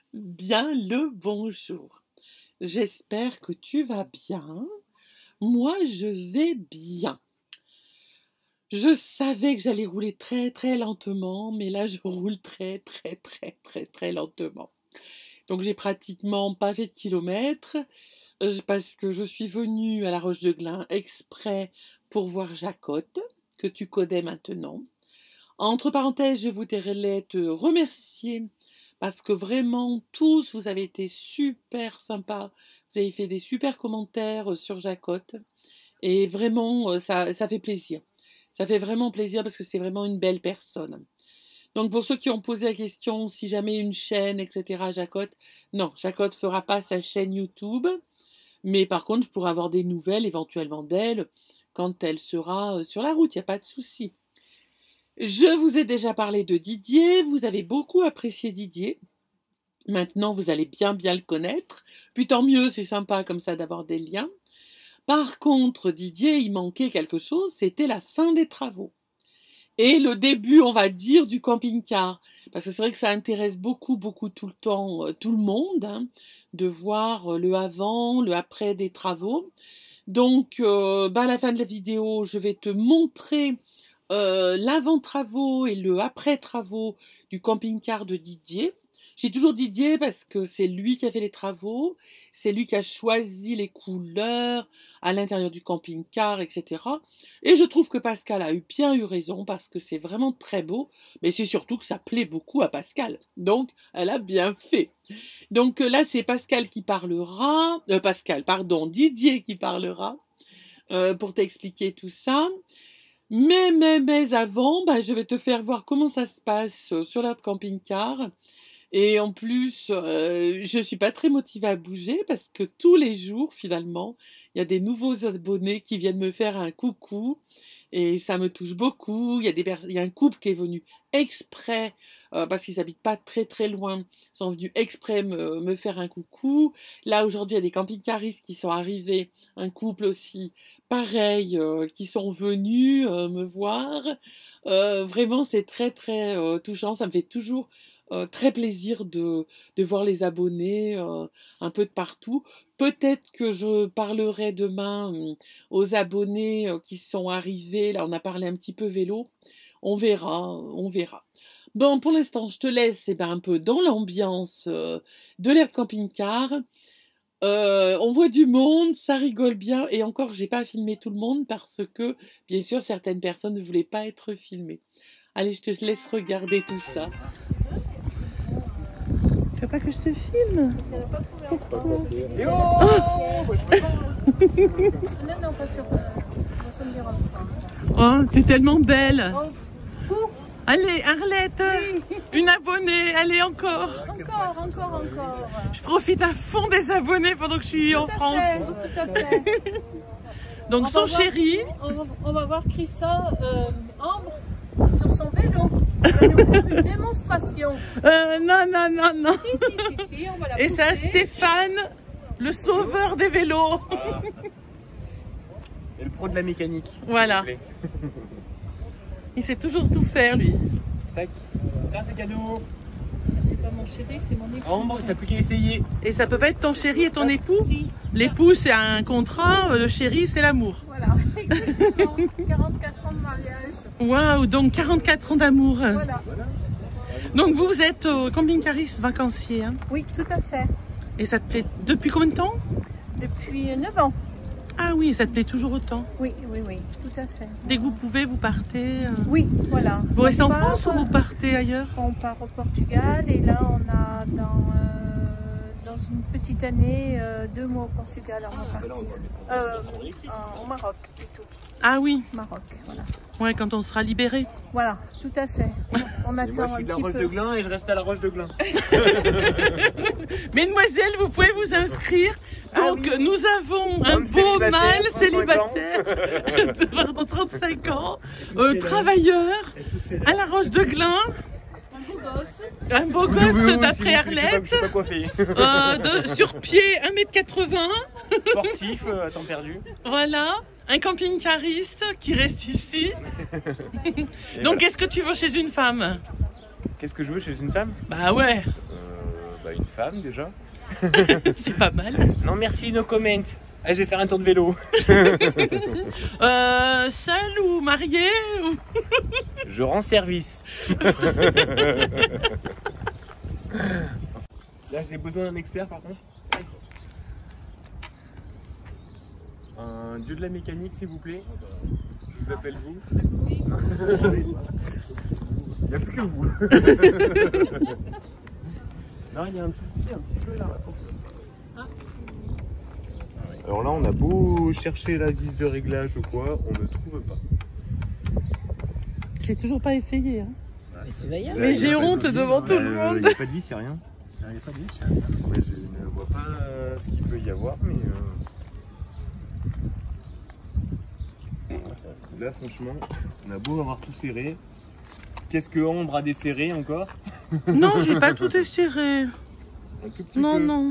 Bien le bonjour. J'espère que tu vas bien. Moi, je vais bien. Je savais que j'allais rouler très très lentement, mais là, je roule très très très très très lentement. Donc, j'ai pratiquement pas fait de kilomètres parce que je suis venue à la Roche-de-Glin exprès pour voir Jacotte, que tu connais maintenant. Entre parenthèses, je voudrais te remercier parce que vraiment, tous, vous avez été super sympas. Vous avez fait des super commentaires sur Jacotte. Et vraiment, ça fait plaisir. Ça fait vraiment plaisir parce que c'est vraiment une belle personne. Donc pour ceux qui ont posé la question, si jamais une chaîne, etc., Jacotte, non, Jacotte ne fera pas sa chaîne YouTube. Mais par contre, je pourrai avoir des nouvelles éventuellement d'elle quand elle sera sur la route, il n'y a pas de souci. Je vous ai déjà parlé de Didier, vous avez beaucoup apprécié Didier. Maintenant, vous allez bien le connaître. Puis tant mieux, c'est sympa comme ça d'avoir des liens. Par contre, Didier, il manquait quelque chose, c'était la fin des travaux. Et le début, on va dire, du camping-car. Parce que c'est vrai que ça intéresse beaucoup tout le temps, tout le monde, hein, de voir le avant, le après des travaux. Donc, à la fin de la vidéo, je vais te montrer l'avant-travaux et le après-travaux du camping-car de Didier. J'ai toujours Didier parce que c'est lui qui a fait les travaux, c'est lui qui a choisi les couleurs à l'intérieur du camping-car, etc. Et je trouve que Pascal a bien eu raison parce que c'est vraiment très beau, mais c'est surtout que ça plaît beaucoup à Pascal. Donc, elle a bien fait. Donc là, c'est Pascal qui parlera, Didier qui parlera pour t'expliquer tout ça. Mais avant, je vais te faire voir comment ça se passe sur leur camping-car. Et en plus, je suis pas très motivée à bouger parce que tous les jours, finalement, il y a des nouveaux abonnés qui viennent me faire un coucou. Et ça me touche beaucoup. Il y a un couple qui est venu exprès, parce qu'ils habitent pas très loin, ils sont venus exprès me faire un coucou. Là, aujourd'hui, il y a des camping-caristes qui sont arrivés, un couple aussi, pareil, qui sont venus me voir. Vraiment, c'est très touchant. Ça me fait toujours très plaisir de voir les abonnés un peu de partout. Peut-être que je parlerai demain aux abonnés qui sont arrivés. Là, on a parlé un petit peu vélo. On verra. Bon, pour l'instant, je te laisse un peu dans l'ambiance de l'air camping-car. On voit du monde, ça rigole bien. Et encore, j'ai pas filmé tout le monde parce que, bien sûr, certaines personnes ne voulaient pas être filmées. Allez, je te laisse regarder tout ça. Tu veux pas que je te filme? Pourquoi? Non, pas sur... Ça me dérange pas. Oh, t'es tellement belle. Oh. Allez, Arlette, oui. Une abonnée, allez encore. Encore. Je profite à fond des abonnés pendant que je suis en France. Tout à fait. Donc son chéri. On va voir Chrissa, Ambre, sur son vélo. Elle va nous faire une démonstration. Non. Si, on va la pousser. Et ça, Stéphane, le sauveur des vélos. Ah. Et le pro de la mécanique. Voilà. Il sait toujours tout faire, lui. Tac. Tiens, c'est cadeau. C'est pas mon chéri, c'est mon époux. Ambre, t'as plus qu'à essayer. Et ça peut pas être ton chéri et ton époux? Si. L'époux, c'est un contrat, le chéri, c'est l'amour. Voilà, exactement. 44 ans de mariage. Waouh, donc 44 ans d'amour. Voilà. Donc vous êtes camping-cariste vacancier, hein? Oui, tout à fait. Et ça te plaît depuis combien de temps? Depuis 9 ans. Ah oui, ça te plaît toujours autant? Oui, tout à fait. Dès que vous pouvez, vous partez Oui, voilà. Vous restez en France ou vous partez ailleurs? On part au Portugal et là on a dans une petite année 2 mois au Portugal, on va partir. Au Maroc plutôt. Ah oui, Maroc, voilà. ouais, quand on sera libéré. Voilà, tout à fait. On attend Moi, je suis de la Roche-de-Glin et je reste à la Roche-de-Glin. Mesdemoiselles, vous pouvez vous inscrire. Donc, oui. nous avons un beau mâle célibataire de 35 ans, travailleur, à la Roche-de-Glin. Un beau gosse d'après Arlette. Je suis pas coiffé. Sur pied 1,80 m. Sportif, à temps perdu. Voilà. Un camping-cariste qui reste ici. Donc, qu'est-ce que tu veux chez une femme? Qu'est-ce que je veux chez une femme? Bah ouais. Bah, une femme déjà. C'est pas mal. Non merci, no comment. Ah, je vais faire un tour de vélo. Seul ou marié ou... Je rends service. Là j'ai besoin d'un expert par contre. Un dieu de la mécanique s'il vous plaît. Je vous appelle vous. Il n'y a plus que vous. Non, il y a un petit peu là. Alors là on a beau chercher la vis de réglage ou quoi, on ne trouve pas. J'ai toujours pas essayé. Hein. Mais j'ai honte devant tout le monde. Il n'y a pas de vis, il n'y a rien. Il n'y a pas de vis. Ouais, je ne vois pas ce qu'il peut y avoir, mais là franchement, on a beau avoir tout serré. Qu'est-ce que Ambre a desserré encore? Non, j'ai pas tout desserré. Un tout petit Non, peu. non.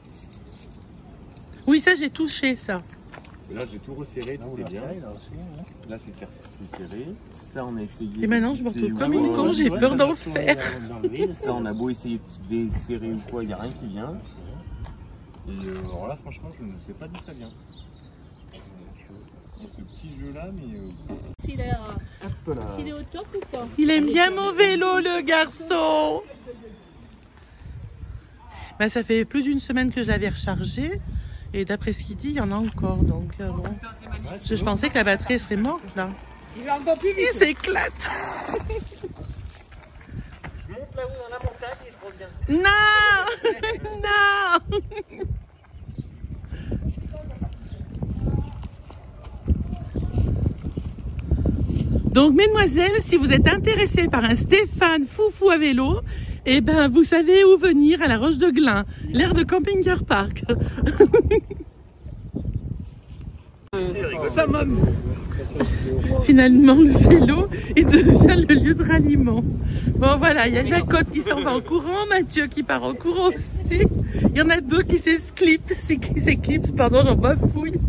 Oui, ça j'ai touché ça. Là j'ai tout resserré, tout est bien. Là c'est serré. Ça on a essayé. Et maintenant je me retrouve comme une con, con, j'ai peur d'en faire. Ça on a beau essayer de desserrer ou quoi, il n'y a rien qui vient. Et alors là franchement je ne sais pas d'où ça vient. Il y a ce petit jeu là mais... S'il est au top ou pas? Il aime bien mon vélo le garçon. Ben, ça fait plus d'une semaine que je l'avais rechargé. Et d'après ce qu'il dit, il y en a encore. Donc bon. Je pensais que la batterie serait morte là. Il va encore plus vite. Il s'éclate. Je monte là-haut dans la montagne et je reviens. Non. Non. Donc, mesdemoiselles, si vous êtes intéressées par un Stéphane foufou à vélo, eh ben, vous savez où venir à la Roche de Glin, l'aire de camping-car park. Finalement, le vélo, il devient le lieu de ralliement. Bon, voilà, il y a Jacotte qui s'en va en courant, Mathieu qui part en courant aussi. Il y en a deux qui s'éclipsent, pardon, j'en bafouille.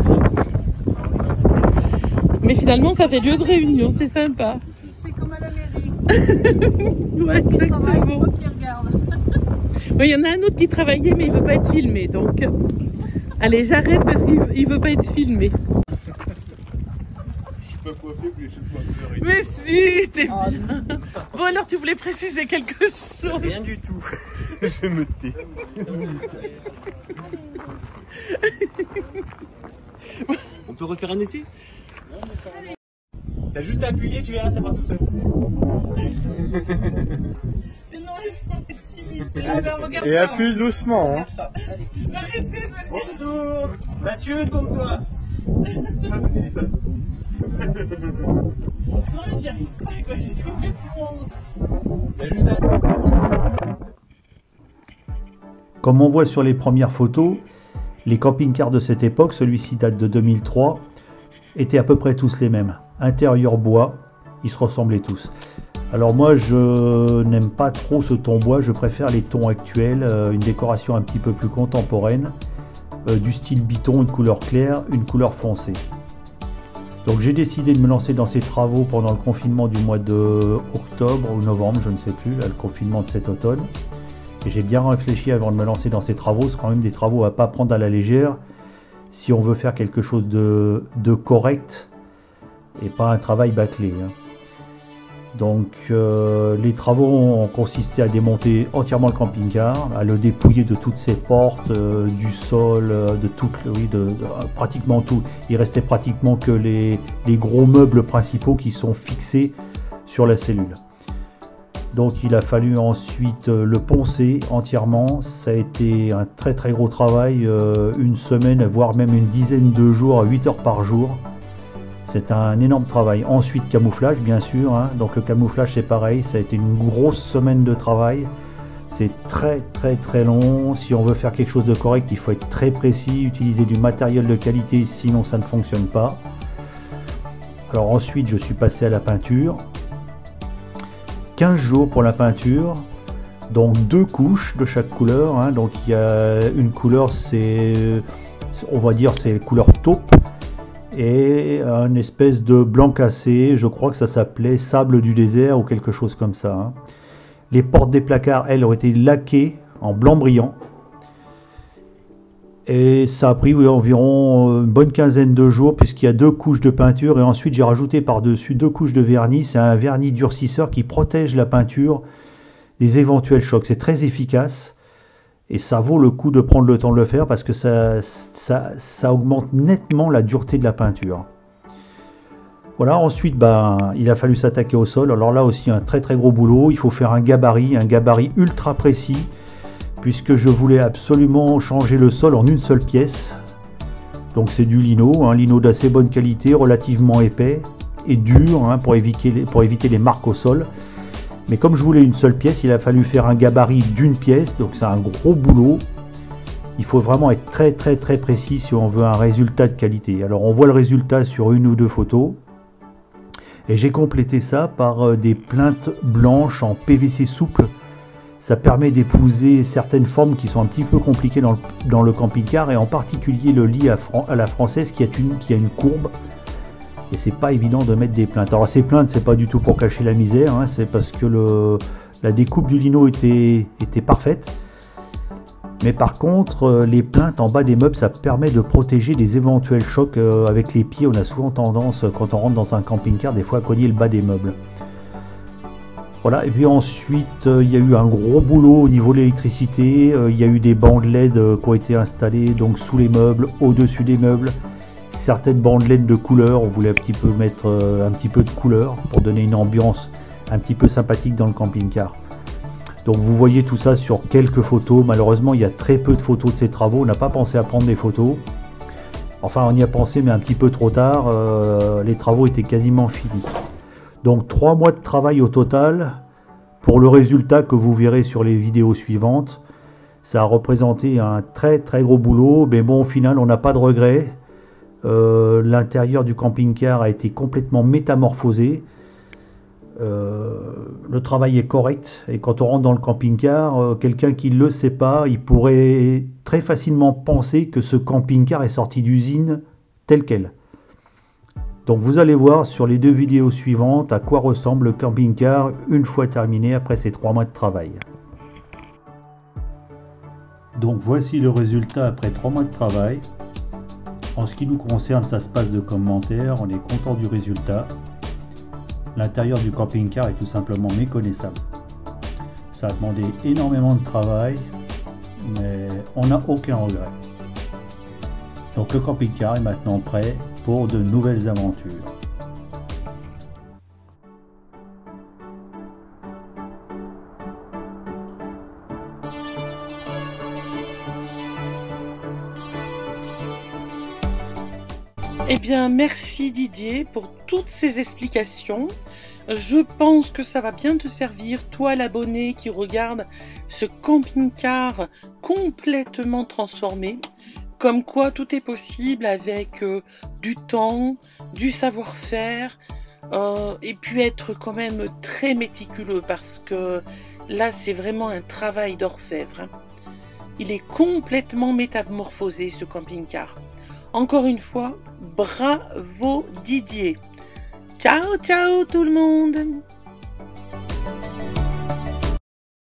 Mais finalement, ça fait lieu de réunion, c'est sympa. C'est comme à la mairie. Ouais, exactement. Qui regarde. Oui, il y en a un autre qui travaillait, mais il veut pas être filmé. Donc, allez, j'arrête parce qu'il veut pas être filmé. Je suis pas coiffé, puis les cheveux coiffeurs. Mais si, t'es bien. Bon, alors, tu voulais préciser quelque chose? Rien du tout. Je me tais. On peut refaire un essai? T'as juste à appuyer, tu verras, ça part tout seul. Et appuie doucement. Hein. Bonjour, Mathieu, tourne-toi. J'y arrive pas, quoi. J'ai complètement... Comme on voit sur les premières photos, les camping-cars de cette époque, celui-ci date de 2003, étaient à peu près tous les mêmes. Intérieur bois, ils se ressemblaient tous. Alors moi je n'aime pas trop ce ton bois, je préfère les tons actuels, une décoration un petit peu plus contemporaine, du style biton, une couleur claire, une couleur foncée. Donc j'ai décidé de me lancer dans ces travaux pendant le confinement du mois de octobre ou novembre, je ne sais plus, là, le confinement de cet automne. Et j'ai bien réfléchi avant de me lancer dans ces travaux, c'est quand même des travaux à ne pas prendre à la légère si on veut faire quelque chose de correct et pas un travail bâclé. Hein. Donc les travaux ont consisté à démonter entièrement le camping-car, à le dépouiller de toutes ses portes, du sol, de tout, oui, de pratiquement tout. Il restait pratiquement que les gros meubles principaux qui sont fixés sur la cellule. Donc il a fallu ensuite le poncer entièrement. Ça a été un très très gros travail, une semaine voire même une dizaine de jours, 8 heures par jour. C'est un énorme travail. Ensuite camouflage bien sûr, hein. Donc le camouflage c'est pareil, ça a été une grosse semaine de travail. C'est très très très long. Si on veut faire quelque chose de correct, il faut être très précis, utiliser du matériel de qualité, sinon ça ne fonctionne pas. Alors ensuite je suis passé à la peinture. 15 jours pour la peinture, donc 2 couches de chaque couleur, hein. Donc il y a une couleur, c'est, on va dire, c'est couleur taupe, et une espèce de blanc cassé, je crois que ça s'appelait sable du désert ou quelque chose comme ça, hein. Les portes des placards, elles, ont été laquées en blanc brillant. Et ça a pris environ une bonne quinzaine de jours puisqu'il y a 2 couches de peinture et ensuite j'ai rajouté par-dessus 2 couches de vernis. C'est un vernis durcisseur qui protège la peinture des éventuels chocs. C'est très efficace et ça vaut le coup de prendre le temps de le faire parce que ça augmente nettement la dureté de la peinture. Voilà, ensuite il a fallu s'attaquer au sol. Alors là aussi un très gros boulot. Il faut faire un gabarit ultra précis. Puisque je voulais absolument changer le sol en une seule pièce. Donc c'est du lino, un lino d'assez bonne qualité, relativement épais et dur pour éviter les marques au sol. Mais comme je voulais une seule pièce, il a fallu faire un gabarit d'une pièce, donc c'est un gros boulot. Il faut vraiment être très précis si on veut un résultat de qualité. Alors on voit le résultat sur 1 ou 2 photos. Et j'ai complété ça par des plinthes blanches en PVC souple. Ça permet d'épouser certaines formes qui sont un petit peu compliquées dans le camping-car et en particulier le lit à la française qui a une courbe et c'est pas évident de mettre des plinthes. Alors ces plinthes c'est pas du tout pour cacher la misère, c'est parce que la découpe du lino était parfaite. Mais par contre les plinthes en bas des meubles ça permet de protéger des éventuels chocs avec les pieds. On a souvent tendance quand on rentre dans un camping-car des fois à cogner le bas des meubles. Voilà, et puis ensuite il y a eu un gros boulot au niveau de l'électricité, il y a eu des bandes LED qui ont été installées donc sous les meubles, au-dessus des meubles, certaines bandes LED de couleur, on voulait mettre un petit peu de couleur pour donner une ambiance un petit peu sympathique dans le camping-car. Donc vous voyez tout ça sur quelques photos, malheureusement il y a très peu de photos de ces travaux, on n'a pas pensé à prendre des photos. Enfin on y a pensé mais un petit peu trop tard, les travaux étaient quasiment finis. Donc 3 mois de travail au total pour le résultat que vous verrez sur les vidéos suivantes. Ça a représenté un très gros boulot, mais bon au final on n'a pas de regrets. L'intérieur du camping-car a été complètement métamorphosé. Le travail est correct et quand on rentre dans le camping-car, quelqu'un qui ne le sait pas, il pourrait très facilement penser que ce camping-car est sorti d'usine tel quel. Donc vous allez voir sur les 2 vidéos suivantes à quoi ressemble le camping-car une fois terminé après ces 3 mois de travail. Donc voici le résultat après 3 mois de travail. En ce qui nous concerne, ça se passe de commentaires, on est content du résultat. L'intérieur du camping-car est tout simplement méconnaissable. Ça a demandé énormément de travail, mais on n'a aucun regret. Donc le camping-car est maintenant prêt pour de nouvelles aventures. Eh bien, merci Didier pour toutes ces explications. Je pense que ça va bien te servir, toi l'abonné qui regarde ce camping-car complètement transformé. Comme quoi tout est possible avec du temps, du savoir-faire et puis être quand même très méticuleux parce que là c'est vraiment un travail d'orfèvre. Il est complètement métamorphosé ce camping-car. Encore une fois, bravo Didier. Ciao ciao tout le monde.